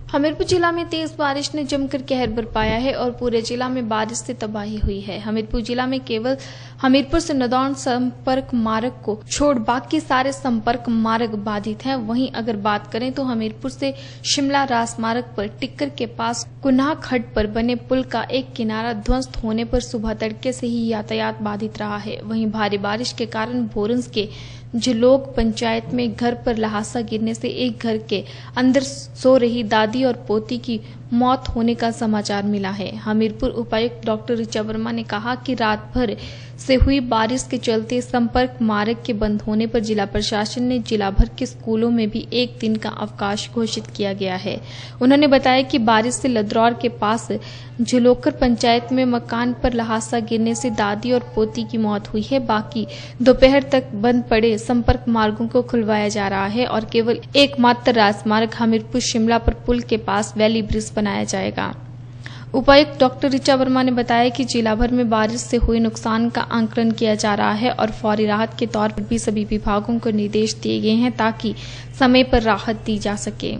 हमीरपुर जिला में तेज बारिश ने जमकर कहर बरपाया है और पूरे जिला में बारिश से तबाही हुई है। हमीरपुर जिला में केवल हमीरपुर से नदौन संपर्क मार्ग को छोड़ बाकी सारे संपर्क मार्ग बाधित हैं। वहीं अगर बात करें तो हमीरपुर से शिमला राजमार्ग पर टिक्कर के पास कुन्हा खड्ड पर बने पुल का एक किनारा ध्वस्त होने पर सुबह तड़के से ही यातायात बाधित रहा है। वहीं भारी बारिश के कारण भोरंज के जलोग पंचायत में घर पर लहासा गिरने से एक घर के अंदर सो रही दादी और पोती की मौत होने का समाचार मिला है। हमीरपुर उपायुक्त डॉक्टर ऋचा वर्मा ने कहा कि रात भर से हुई बारिश के चलते संपर्क मार्ग के बंद होने पर जिला प्रशासन ने जिला भर के स्कूलों में भी एक दिन का अवकाश घोषित किया गया है। उन्होंने बताया कि बारिश से लद्रौर के पास झलोकर पंचायत में मकान पर लहासा गिरने से दादी और पोती की मौत हुई है। बाकी दोपहर तक बंद पड़े संपर्क मार्गों को खुलवाया जा रहा है और केवल एकमात्र राजमार्ग हमीरपुर शिमला पर पुल के पास वैली ब्रिज बनाया जाएगा। उपायुक्त डॉक्टर ऋचा वर्मा ने बताया कि जिला भर में बारिश से हुए नुकसान का आंकलन किया जा रहा है और फौरी राहत के तौर पर भी सभी विभागों को निर्देश दिए गए हैं ताकि समय पर राहत दी जा सके।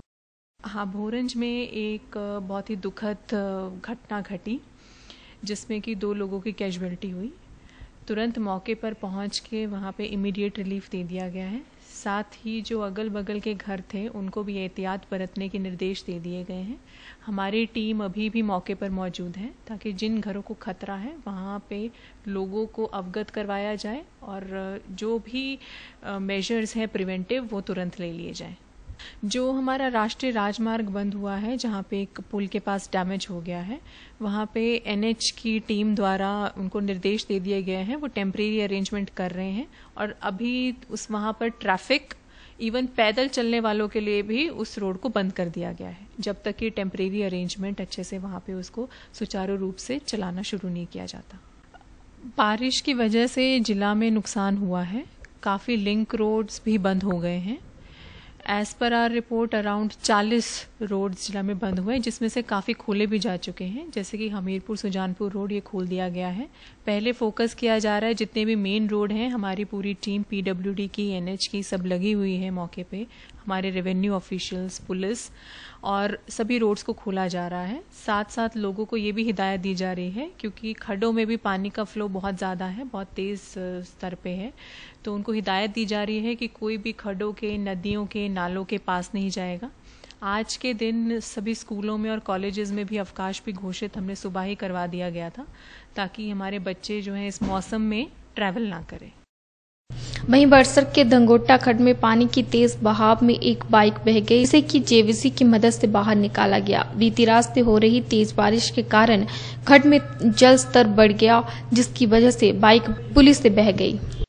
हाँ, भोरंज में एक बहुत ही दुखद घटना घटी जिसमें कि 2 लोगों की कैजुअलिटी हुई। तुरंत मौके पर पहुंच के वहां पे इमीडिएट रिलीफ दे दिया गया है। साथ ही जो अगल बगल के घर थे उनको भी एहतियात बरतने के निर्देश दे दिए गए हैं। हमारी टीम अभी भी मौके पर मौजूद है ताकि जिन घरों को खतरा है वहाँ पे लोगों को अवगत करवाया जाए और जो भी मेजर्स हैं प्रिवेंटिव वो तुरंत ले लिए जाएं। जो हमारा राष्ट्रीय राजमार्ग बंद हुआ है, जहाँ पे एक पुल के पास डैमेज हो गया है, वहाँ पे एनएच की टीम द्वारा उनको निर्देश दे दिए गए हैं। वो टेम्परेरी अरेंजमेंट कर रहे हैं और अभी वहाँ पर ट्रैफिक इवन पैदल चलने वालों के लिए भी उस रोड को बंद कर दिया गया है जब तक कि टेम्परेरी अरेंजमेंट अच्छे से वहाँ पे उसको सुचारू रूप से चलाना शुरू नहीं किया जाता। बारिश की वजह से जिला में नुकसान हुआ है। काफ़ी लिंक रोड्स भी बंद हो गए हैं। As per R report around 40 roads जिला में बंद हुए, जिसमें से काफ़ी खोले भी जा चुके हैं। जैसे कि हमीरपुर सुजानपुर रोड ये खोल दिया गया है। पहले फोकस किया जा रहा है जितने भी मेन रोड हैं, हमारी पूरी टीम पीडब्ल्यूडी की, एनएच की सब लगी हुई है मौके पे, हमारे रेवेन्यू ऑफिशियल्स, पुलिस, और सभी रोड्स को खोला जा रहा है। साथ साथ लोगों को ये भी हिदायत दी जा रही है क्योंकि खड्डों में भी पानी का फ्लो बहुत ज़्यादा है, बहुत तेज़ स्तर पे है, तो उनको हिदायत दी जा रही है कि कोई भी खड्डों के, नदियों के, नालों के पास नहीं जाएगा। आज के दिन सभी स्कूलों में और कॉलेजेस में भी अवकाश भी घोषित हमने सुबह ही करवा दिया गया था ताकि हमारे बच्चे जो हैं इस मौसम में ट्रैवल ना करें। वहीं बरसर के धंगोटा खड्ड में पानी की तेज बहाव में एक बाइक बह गई, जिसे कि जेवीसी की मदद से बाहर निकाला गया। बीती रात से हो रही तेज बारिश के कारण खड्ड में जल स्तर बढ़ गया जिसकी वजह से बाइक पुली से बह गई।